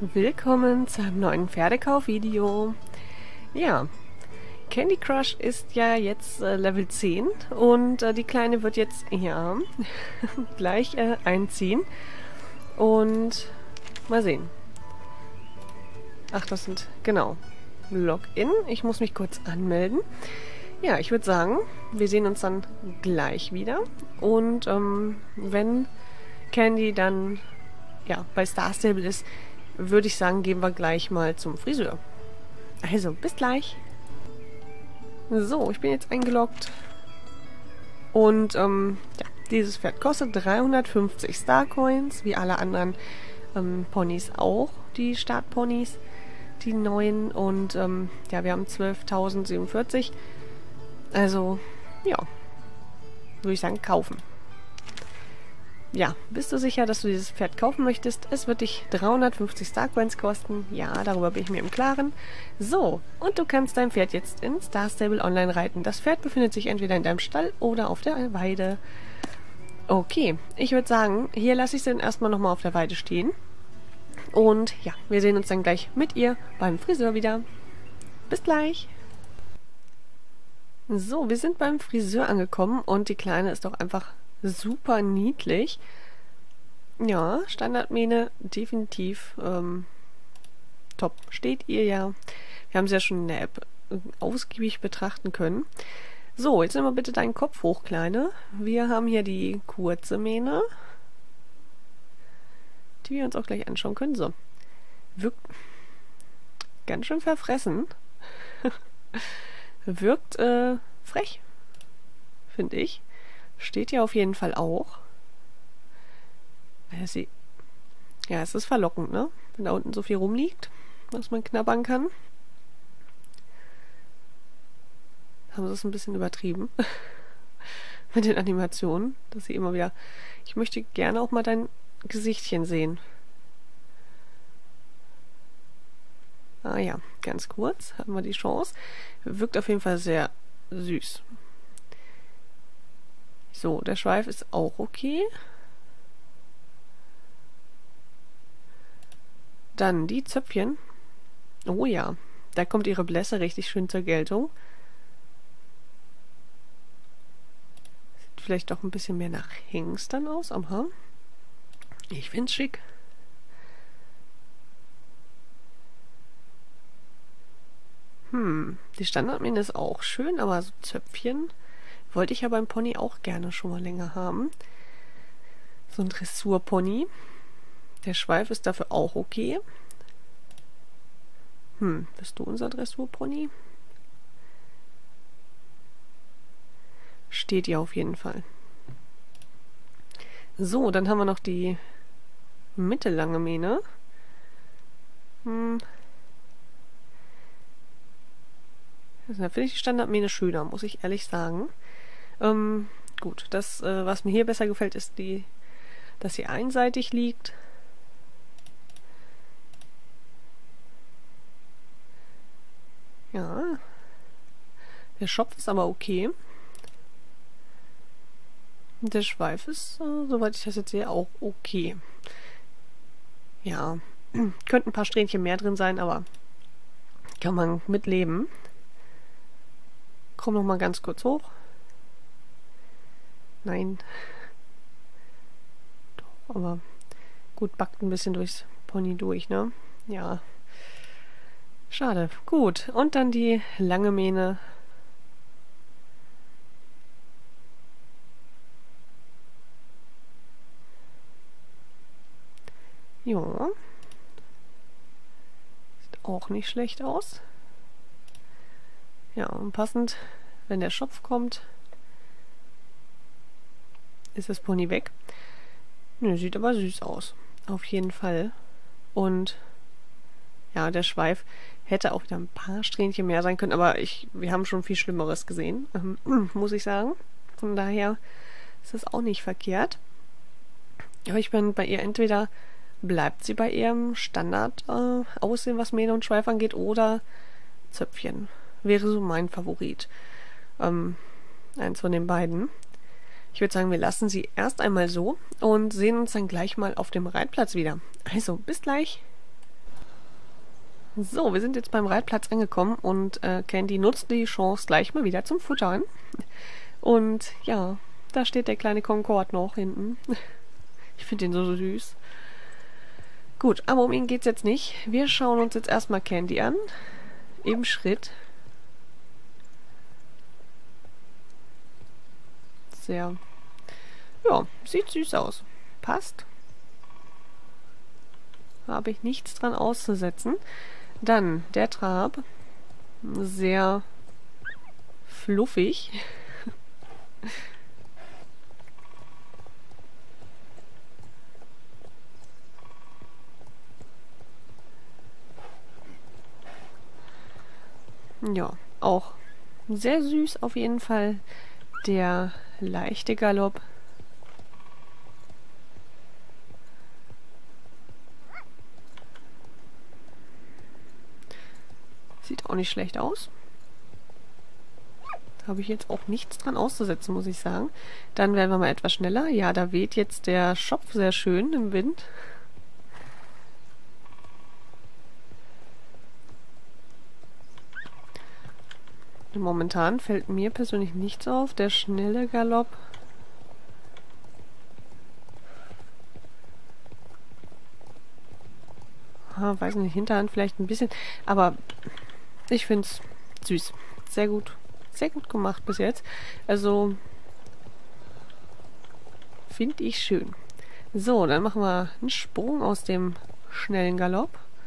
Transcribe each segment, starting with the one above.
Willkommen zu einem neuen Pferdekauf-Video. Ja, Candy Crush ist ja jetzt Level 10 und die Kleine wird jetzt, ja, gleich einziehen. Und mal sehen. Ach, das sind, genau, Login. Ich muss mich kurz anmelden. Ja, ich würde sagen, wir sehen uns dann gleich wieder. Und wenn Candy dann ja bei Star Stable ist, würde ich sagen, gehen wir gleich mal zum Friseur. Also, bis gleich. So, ich bin jetzt eingeloggt. Und, ja, dieses Pferd kostet 350 Starcoins, wie alle anderen Ponys auch, die Startponys, die neuen. Und, ja, wir haben 12.047. Also, ja, würde ich sagen, kaufen. Ja, bist du sicher, dass du dieses Pferd kaufen möchtest? Es wird dich 350 Starcoins kosten. Ja, darüber bin ich mir im Klaren. So, und du kannst dein Pferd jetzt in Star Stable Online reiten. Das Pferd befindet sich entweder in deinem Stall oder auf der Weide. Okay, ich würde sagen, hier lasse ich es dann erstmal nochmal auf der Weide stehen. Und ja, wir sehen uns dann gleich mit ihr beim Friseur wieder. Bis gleich! So, wir sind beim Friseur angekommen und die Kleine ist doch einfach super niedlich. Ja, Standardmähne definitiv top. Steht ihr ja. Wir haben sie ja schon in der App ausgiebig betrachten können. So, jetzt nimm mal bitte deinen Kopf hoch, Kleine. Wir haben hier die kurze Mähne, die wir uns auch gleich anschauen können. So, wirkt ganz schön verfressen. Wirkt frech, finde ich. Steht ja auf jeden Fall auch. Ja, es ist verlockend, ne? Wenn da unten so viel rumliegt, was man knabbern kann. Haben sie es ein bisschen übertrieben. Mit den Animationen. Dass sie immer wieder... Ich möchte gerne auch mal dein Gesichtchen sehen. Ah ja, ganz kurz haben wir die Chance. Wirkt auf jeden Fall sehr süß. So, der Schweif ist auch okay. Dann die Zöpfchen. Oh ja, da kommt ihre Blässe richtig schön zur Geltung. Sieht vielleicht doch ein bisschen mehr nach Hengst dann aus. Aha. Ich finde es schick. Die Standardmähne ist auch schön, aber so Zöpfchen wollte ich ja beim Pony auch gerne schon mal länger haben. So ein Dressurpony. Der Schweif ist dafür auch okay. Bist du unser Dressurpony? Steht ja auf jeden Fall. So, dann haben wir noch die mittellange Mähne. Da finde ich die Standardmähne schöner, muss ich ehrlich sagen. Gut, das, was mir hier besser gefällt, ist dass sie einseitig liegt. Ja. Der Schopf ist aber okay. Und der Schweif ist, soweit ich das jetzt sehe, auch okay. Ja, könnten ein paar Strähnchen mehr drin sein, aber kann man mitleben. Komm noch mal ganz kurz hoch. Nein. Doch, aber gut, backt ein bisschen durchs Pony durch, ne? Ja. Schade. Gut. Und dann die lange Mähne. Ja. Sieht auch nicht schlecht aus. Ja, und passend, wenn der Schopf kommt, ist das Pony weg. Nö, sieht aber süß aus. Auf jeden Fall. Und ja, der Schweif hätte auch wieder ein paar Strähnchen mehr sein können, aber wir haben schon viel Schlimmeres gesehen, muss ich sagen. Von daher ist das auch nicht verkehrt. Aber ich bin bei ihr entweder bleibt sie bei ihrem Standard Aussehen, was Mähne und Schweif angeht, oder Zöpfchen. Wäre so mein Favorit. Eins von den beiden. Ich würde sagen, wir lassen sie erst einmal so und sehen uns dann gleich mal auf dem Reitplatz wieder. Also, bis gleich. So, wir sind jetzt beim Reitplatz angekommen und Candy nutzt die Chance gleich mal wieder zum Futtern. Und ja, da steht der kleine Concorde noch hinten. Ich finde ihn so süß. Gut, aber um ihn geht's jetzt nicht. Wir schauen uns jetzt erstmal Candy an. Im Schritt. Sehr. Ja, sieht süß aus. Passt. Habe ich nichts dran auszusetzen. Dann der Trab. Sehr fluffig. Ja, auch sehr süß auf jeden Fall. Der leichte Galopp. Sieht auch nicht schlecht aus. Da habe ich jetzt auch nichts dran auszusetzen, muss ich sagen. Dann werden wir mal etwas schneller. Ja, da weht jetzt der Schopf sehr schön im Wind. Momentan fällt mir persönlich nichts auf. Der schnelle Galopp. Weiß nicht, Hinterhand vielleicht ein bisschen. Aber ich finde es süß. Sehr gut. Sehr gut gemacht bis jetzt. Also, finde ich schön. So, dann machen wir einen Sprung aus dem schnellen Galopp.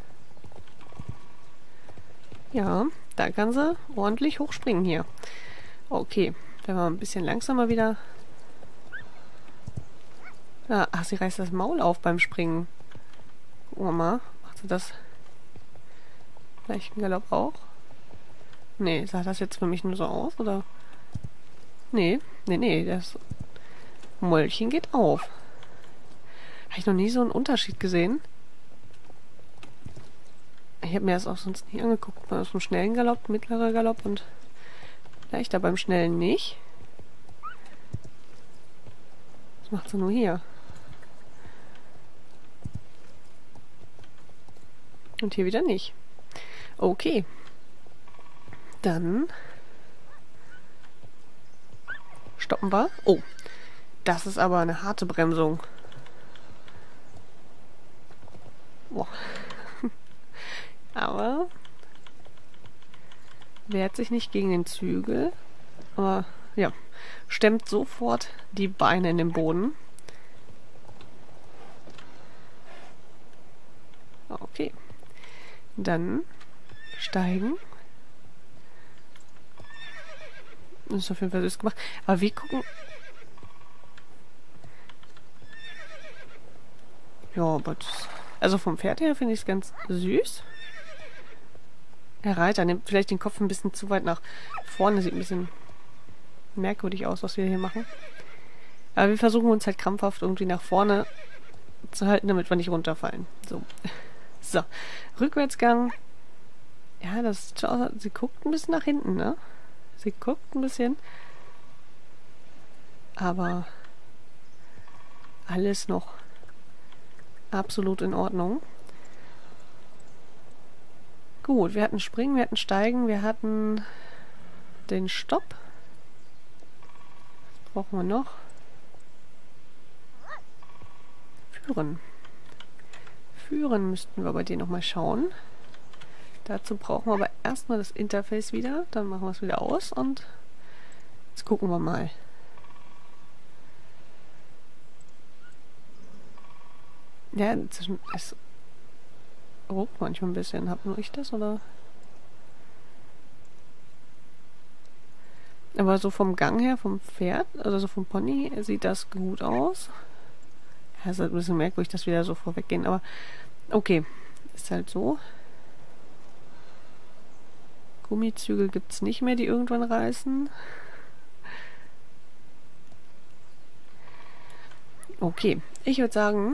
Ja, da kann sie ordentlich hochspringen hier. Okay, dann wir ein bisschen langsamer wieder. Ja, ach, sie reißt das Maul auf beim Springen. Gucken wir mal. Macht sie das leichten Galopp auch? Nee, sah das jetzt für mich nur so aus, oder? Nee, das Mäulchen geht auf. Habe ich noch nie so einen Unterschied gesehen. Ich habe mir das auch sonst nie angeguckt. Bei so einem schnellen Galopp, mittlerer Galopp und leichter beim schnellen nicht. Was macht sie nur hier? Und hier wieder nicht. Okay. Dann stoppen wir. Oh, das ist aber eine harte Bremsung. Boah. Aber wehrt sich nicht gegen den Zügel. Aber ja, stemmt sofort die Beine in den Boden. Okay. Dann steigen. Das ist auf jeden Fall süß gemacht. Aber wir gucken. Ja, aber also vom Pferd her finde ich es ganz süß. Der Reiter nimmt vielleicht den Kopf ein bisschen zu weit nach vorne. Sieht ein bisschen merkwürdig aus, was wir hier machen. Aber wir versuchen uns halt krampfhaft irgendwie nach vorne zu halten, damit wir nicht runterfallen. So. So. Rückwärtsgang. Ja, das sieht schon aus. Sie guckt ein bisschen nach hinten, ne? Sie guckt ein bisschen. Aber alles noch absolut in Ordnung. Gut, wir hatten Springen, wir hatten Steigen, wir hatten den Stopp. Was brauchen wir noch? Führen. Führen müssten wir bei dir nochmal schauen. Dazu brauchen wir aber erstmal das Interface wieder. Dann machen wir es wieder aus und jetzt gucken wir mal. Ja, es ruckt manchmal ein bisschen. Hab nur ich das, oder? Aber so vom Gang her, vom Pferd, also so vom Pony, sieht das gut aus. Ja, ist halt ein bisschen merkwürdig, dass wir da so vorweggehen, aber okay. Ist halt so. Gummizügel gibt es nicht mehr, die irgendwann reißen. Okay, ich würde sagen,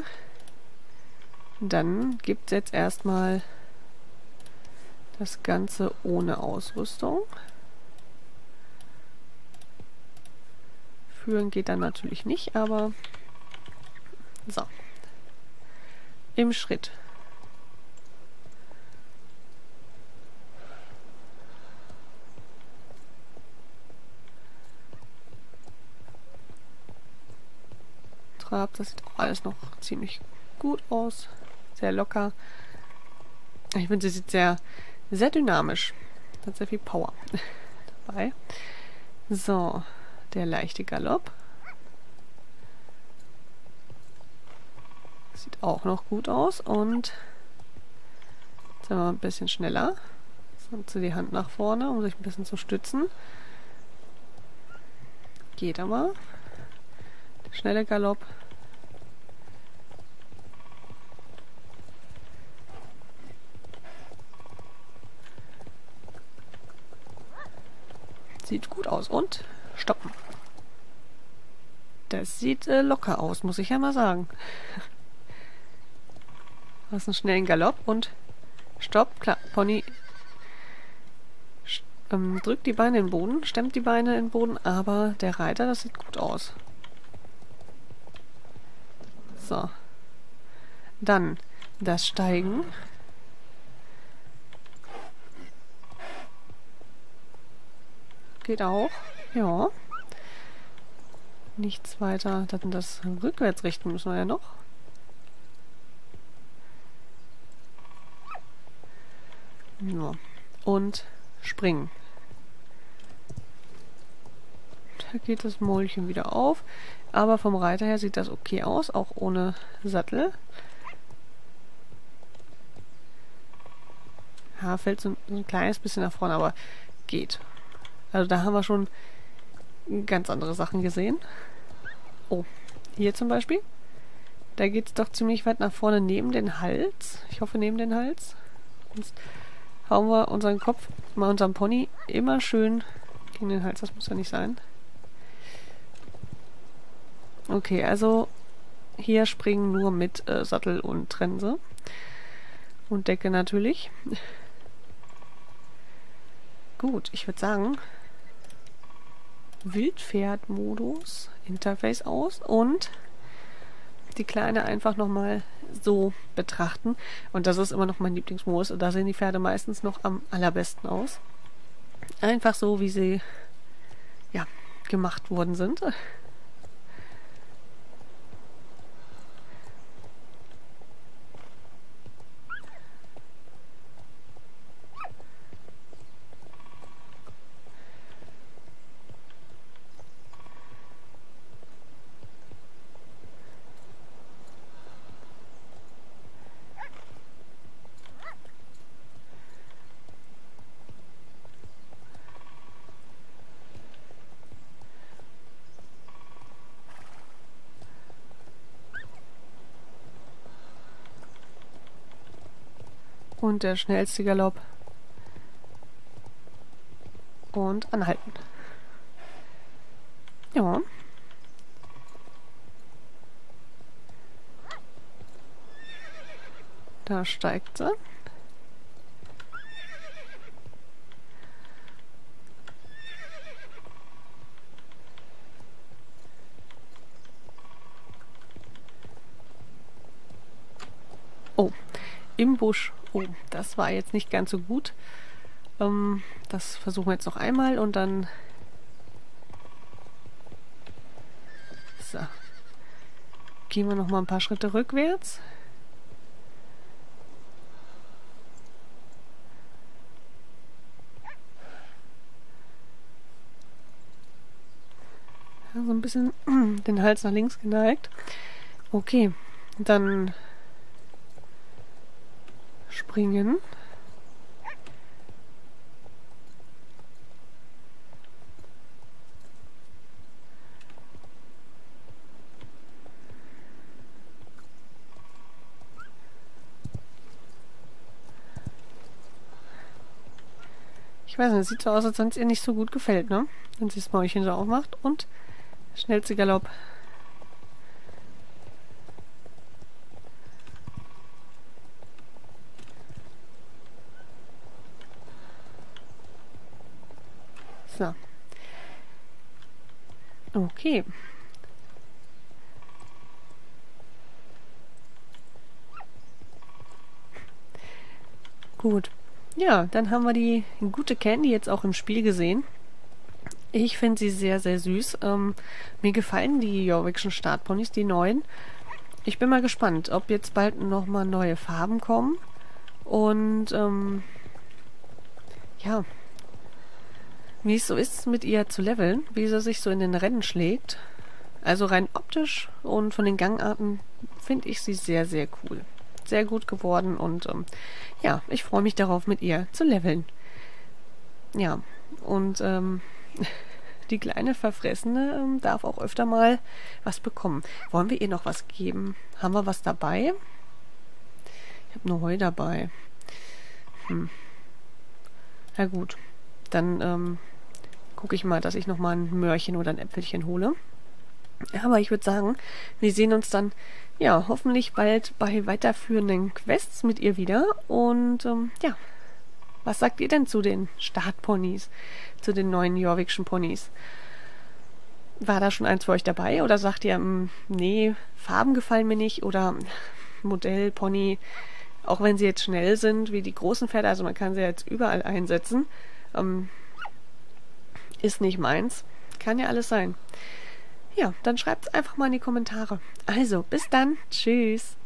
dann gibt es jetzt erstmal das Ganze ohne Ausrüstung. Führen geht dann natürlich nicht, aber so. Im Schritt. habe. Das sieht auch alles noch ziemlich gut aus. Sehr locker. Ich finde, sie sieht sehr, sehr dynamisch. Hat sehr viel Power dabei. So, der leichte Galopp. Sieht auch noch gut aus. Und jetzt sind wir ein bisschen schneller. Und die Hand nach vorne, um sich ein bisschen zu stützen. Geht aber. Der schnelle Galopp. Sieht gut aus. Und stoppen. Das sieht locker aus, muss ich ja mal sagen. Du hast einen schnellen Galopp und stopp. Klar, Pony drückt die Beine in den Boden, stemmt die Beine in den Boden, aber der Reiter, das sieht gut aus. So. Dann das Steigen. Geht auch. Ja. Nichts weiter. Dann das rückwärts richten müssen wir ja noch. Ja. Und springen. Da geht das Mäulchen wieder auf. Aber vom Reiter her sieht das okay aus, auch ohne Sattel. Ja, fällt so ein kleines bisschen nach vorne, aber geht. Also da haben wir schon ganz andere Sachen gesehen. Oh, hier zum Beispiel. Da geht es doch ziemlich weit nach vorne neben den Hals. Ich hoffe neben den Hals. Sonst hauen wir unseren Kopf, mal unseren Pony, immer schön gegen den Hals. Das muss ja nicht sein. Okay, also hier springen nur mit Sattel und Trense. Und Decke natürlich. Gut, ich würde sagen, Wildpferd-Modus, Interface aus und die Kleine einfach nochmal so betrachten. Und das ist immer noch mein Lieblingsmodus. Da sehen die Pferde meistens noch am allerbesten aus. Einfach so, wie sie ja, gemacht worden sind. Und der schnellste Galopp. Und anhalten. Ja. Da steigt sie. Oh, im Busch. Oh, das war jetzt nicht ganz so gut. Das versuchen wir jetzt noch einmal und dann... So. Gehen wir noch mal ein paar Schritte rückwärts. Ja, so ein bisschen den Hals nach links geneigt. Okay, dann springen. Ich weiß nicht, es sieht so aus, als wenn es ihr nicht so gut gefällt, ne? Wenn sie das Mäulchen so aufmacht und schnellste Galopp. So. Okay. Gut. Ja, dann haben wir die gute Candy jetzt auch im Spiel gesehen. Ich finde sie sehr, sehr süß. Mir gefallen die Jorvikschen Startponys, die neuen. Ich bin mal gespannt, ob jetzt bald nochmal neue Farben kommen. Und ja, wie es so ist, mit ihr zu leveln, wie sie sich so in den Rennen schlägt. Also rein optisch und von den Gangarten finde ich sie sehr, sehr cool. Sehr gut geworden und ja, ich freue mich darauf, mit ihr zu leveln. Ja, und die kleine Verfressene darf auch öfter mal was bekommen. Wollen wir ihr noch was geben? Haben wir was dabei? Ich habe nur Heu dabei. Na gut, dann gucke ich mal, dass ich noch mal ein Möhrchen oder ein Äpfelchen hole. Aber ich würde sagen, wir sehen uns dann ja hoffentlich bald bei weiterführenden Quests mit ihr wieder. Und ja, was sagt ihr denn zu den Startponys, zu den neuen Jorvikschen Ponys? War da schon eins für euch dabei oder sagt ihr, nee, Farben gefallen mir nicht oder Modell, Pony, auch wenn sie jetzt schnell sind wie die großen Pferde, also man kann sie jetzt überall einsetzen, ist nicht meins. Kann ja alles sein. Ja, dann schreibt es einfach mal in die Kommentare. Also, bis dann. Tschüss.